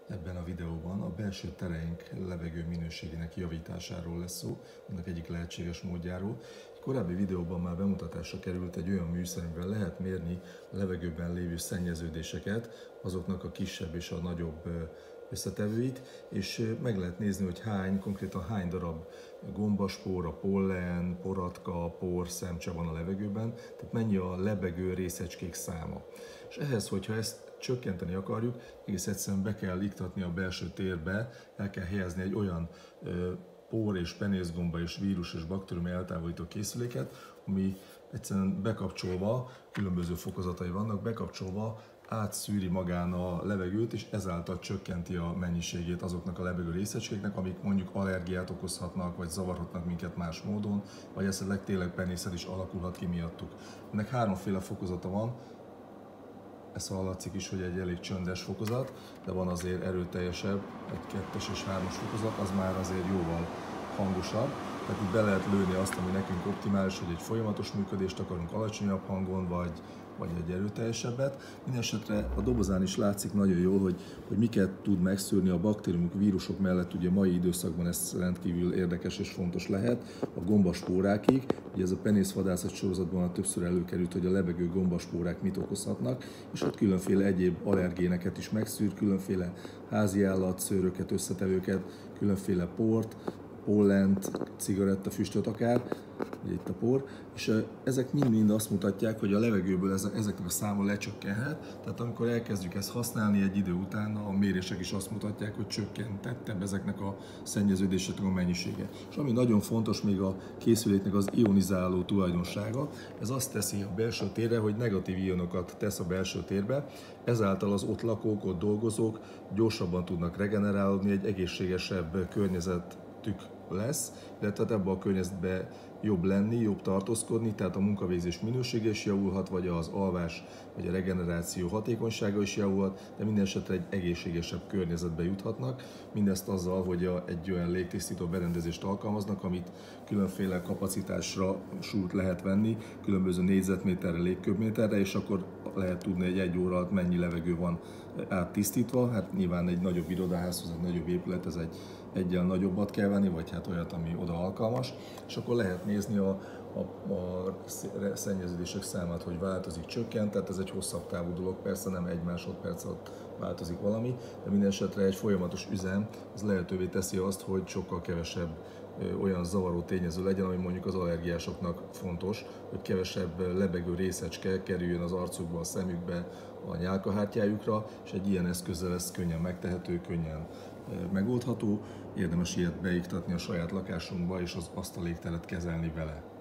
Ebben a videóban a belső tereink levegő minőségének javításáról lesz szó, annak egyik lehetséges módjáról. Egy korábbi videóban már bemutatásra került egy olyan műszer, amivel lehet mérni a levegőben lévő szennyeződéseket, azoknak a kisebb és a nagyobb összetevőit, és meg lehet nézni, hogy konkrétan hány darab gombaspóra, pollen, poratka, por, szemcse van a levegőben, tehát mennyi a lebegő részecskék száma. És ehhez, hogyha ezt csökkenteni akarjuk, egész egyszerűen be kell iktatni a belső térbe, el kell helyezni egy olyan por és penészgomba és vírus és baktérium eltávolító készüléket, ami egyszerűen bekapcsolva, különböző fokozatai vannak, bekapcsolva átszűri magán a levegőt, és ezáltal csökkenti a mennyiségét azoknak a levegő részecskéknek, amik mondjuk allergiát okozhatnak, vagy zavarhatnak minket más módon, vagy esetleg tényleg penészet is alakulhat ki miattuk. Ennek háromféle fokozata van. Ez hallatszik is, hogy egy elég csöndes fokozat, de van azért erőteljesebb, egy 2-es és 3-as fokozat, az már azért jóval hangosabb. Tehát itt be lehet lőni azt, ami nekünk optimális, hogy egy folyamatos működést akarunk alacsonyabb hangon, vagy egy erőteljesebbet. Mindenesetre a dobozán is látszik nagyon jól, hogy miket tud megszűrni a baktériumok, vírusok mellett, ugye mai időszakban ez rendkívül érdekes és fontos lehet, a gombaspórákig. Ugye ez a penészvadászat sorozatban már többször előkerült, hogy a lebegő gombaspórák mit okozhatnak, és ott különféle egyéb allergéneket is megszűr, különféle házi állatszőröket, összetevőket, különféle port, pollent, cigarettafüstöt akár, ugye itt a por, és ezek mind-mind azt mutatják, hogy a levegőből ezeknek a száma lecsökkenhet, tehát amikor elkezdjük ezt használni egy idő után, a mérések is azt mutatják, hogy csökkentettebb ezeknek a szennyeződéseknek a mennyisége. És ami nagyon fontos még a készüléknek az ionizáló tulajdonsága, ez azt teszi a belső térre, hogy negatív ionokat tesz a belső térbe, ezáltal az ott lakók, ott dolgozók gyorsabban tudnak regenerálódni, egy egészségesebb környezetük lesz, illetve ebben a környezetben jobb lenni, jobb tartózkodni, tehát a munkavégzés minősége is javulhat, vagy az alvás, vagy a regeneráció hatékonysága is javulhat, de minden esetre egy egészségesebb környezetbe juthatnak. Mindezt azzal, hogy egy olyan légtisztító berendezést alkalmaznak, amit különféle kapacitásra súlyt lehet venni, különböző négyzetméterre, légköbméterre, és akkor lehet tudni, hogy egy óra alatt mennyi levegő van áttisztítva. Hát nyilván egy nagyobb irodaházhoz, egy nagyobb épület, ez egyen nagyobbat kell venni, vagy hát olyat, ami oda alkalmas, és akkor lehet nézni a szennyeződések számát, hogy változik, csökkent, tehát ez egy hosszabb távú dolog, persze nem egy másodperc alatt változik valami, de minden esetre egy folyamatos üzem, ez lehetővé teszi azt, hogy sokkal kevesebb olyan zavaró tényező legyen, ami mondjuk az allergiásoknak fontos, hogy kevesebb lebegő részecske kerüljön az arcukba, a szemükbe, a nyálkahártyájukra, és egy ilyen eszközzel ez könnyen megtehető, könnyen megoldható, érdemes ilyet beiktatni a saját lakásunkba, és azt a légteret kezelni vele.